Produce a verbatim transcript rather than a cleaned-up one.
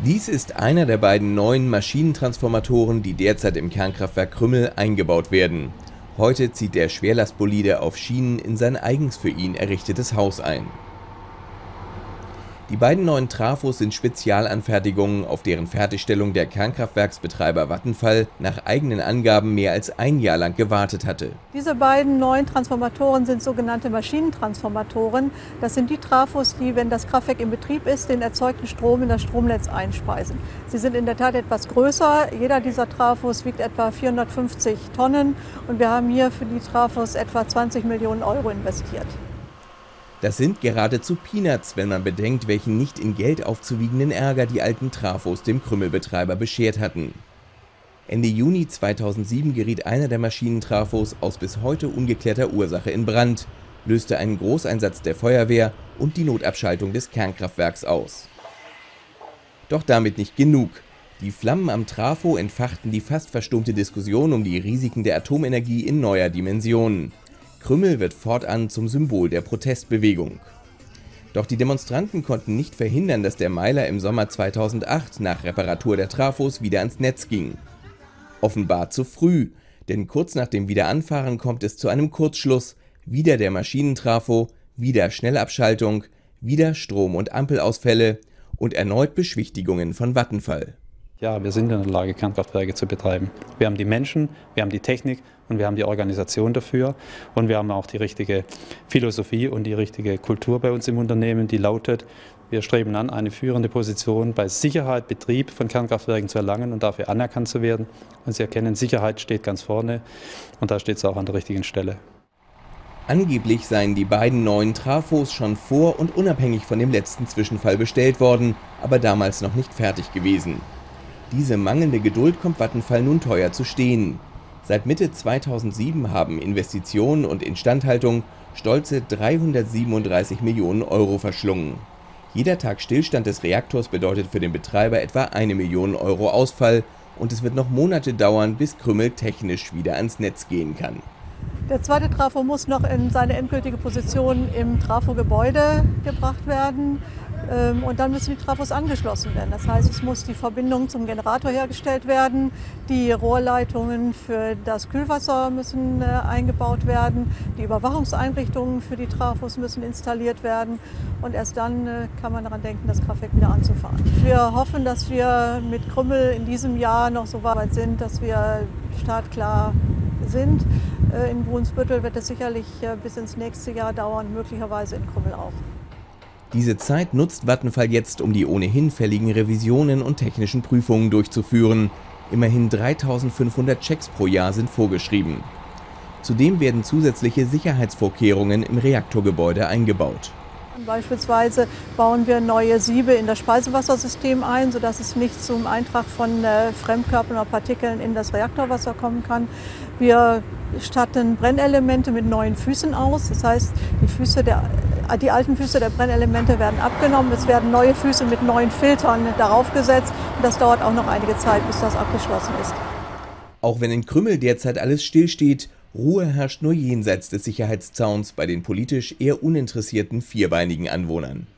Dies ist einer der beiden neuen Maschinentransformatoren, die derzeit im Kernkraftwerk Krümmel eingebaut werden. Heute zieht der Schwerlastbolide auf Schienen in sein eigens für ihn errichtetes Haus ein. Die beiden neuen Trafos sind Spezialanfertigungen, auf deren Fertigstellung der Kernkraftwerksbetreiber Vattenfall nach eigenen Angaben mehr als ein Jahr lang gewartet hatte. Diese beiden neuen Transformatoren sind sogenannte Maschinentransformatoren. Das sind die Trafos, die, wenn das Kraftwerk in Betrieb ist, den erzeugten Strom in das Stromnetz einspeisen. Sie sind in der Tat etwas größer. Jeder dieser Trafos wiegt etwa vierhundertfünfzig Tonnen und wir haben hier für die Trafos etwa zwanzig Millionen Euro investiert. Das sind geradezu Peanuts, wenn man bedenkt, welchen nicht in Geld aufzuwiegenden Ärger die alten Trafos dem Krümmelbetreiber beschert hatten. Ende Juni zweitausendsieben geriet einer der Maschinentrafos aus bis heute ungeklärter Ursache in Brand, löste einen Großeinsatz der Feuerwehr und die Notabschaltung des Kernkraftwerks aus. Doch damit nicht genug. Die Flammen am Trafo entfachten die fast verstummte Diskussion um die Risiken der Atomenergie in neuer Dimension. Krümmel wird fortan zum Symbol der Protestbewegung. Doch die Demonstranten konnten nicht verhindern, dass der Meiler im Sommer zweitausendacht nach Reparatur der Trafos wieder ans Netz ging. Offenbar zu früh, denn kurz nach dem Wiederanfahren kommt es zu einem Kurzschluss, wieder der Maschinentrafo, wieder Schnellabschaltung, wieder Strom- und Ampelausfälle und erneut Beschwichtigungen von Vattenfall. Ja, wir sind in der Lage, Kernkraftwerke zu betreiben. Wir haben die Menschen, wir haben die Technik und wir haben die Organisation dafür. Und wir haben auch die richtige Philosophie und die richtige Kultur bei uns im Unternehmen, die lautet, wir streben an, eine führende Position bei Sicherheit, Betrieb von Kernkraftwerken zu erlangen und dafür anerkannt zu werden. Und Sie erkennen, Sicherheit steht ganz vorne und da steht es auch an der richtigen Stelle. Angeblich seien die beiden neuen Trafos schon vor und unabhängig von dem letzten Zwischenfall bestellt worden, aber damals noch nicht fertig gewesen. Diese mangelnde Geduld kommt Vattenfall nun teuer zu stehen. Seit Mitte zweitausendsieben haben Investitionen und Instandhaltung stolze dreihundertsiebenunddreißig Millionen Euro verschlungen. Jeder Tag Stillstand des Reaktors bedeutet für den Betreiber etwa eine Million Euro Ausfall und es wird noch Monate dauern, bis Krümmel technisch wieder ans Netz gehen kann. Der zweite Trafo muss noch in seine endgültige Position im Trafo-Gebäude gebracht werden. Und dann müssen die Trafos angeschlossen werden. Das heißt, es muss die Verbindung zum Generator hergestellt werden. Die Rohrleitungen für das Kühlwasser müssen äh, eingebaut werden. Die Überwachungseinrichtungen für die Trafos müssen installiert werden. Und erst dann äh, kann man daran denken, das Kraftwerk wieder anzufahren. Wir hoffen, dass wir mit Krümmel in diesem Jahr noch so weit sind, dass wir startklar sind. Äh, in Brunsbüttel wird es sicherlich äh, bis ins nächste Jahr dauern, möglicherweise in Krümmel auch. Diese Zeit nutzt Vattenfall jetzt, um die ohnehin fälligen Revisionen und technischen Prüfungen durchzuführen. Immerhin dreitausendfünfhundert Checks pro Jahr sind vorgeschrieben. Zudem werden zusätzliche Sicherheitsvorkehrungen im Reaktorgebäude eingebaut. Beispielsweise bauen wir neue Siebe in das Speisewassersystem ein, sodass es nicht zum Eintrag von äh, Fremdkörpern oder Partikeln in das Reaktorwasser kommen kann. Wir statten Brennelemente mit neuen Füßen aus. Das heißt, die, Füße der, die alten Füße der Brennelemente werden abgenommen. Es werden neue Füße mit neuen Filtern darauf gesetzt. Und das dauert auch noch einige Zeit, bis das abgeschlossen ist. Auch wenn in Krümmel derzeit alles stillsteht, Ruhe herrscht nur jenseits des Sicherheitszauns bei den politisch eher uninteressierten vierbeinigen Anwohnern.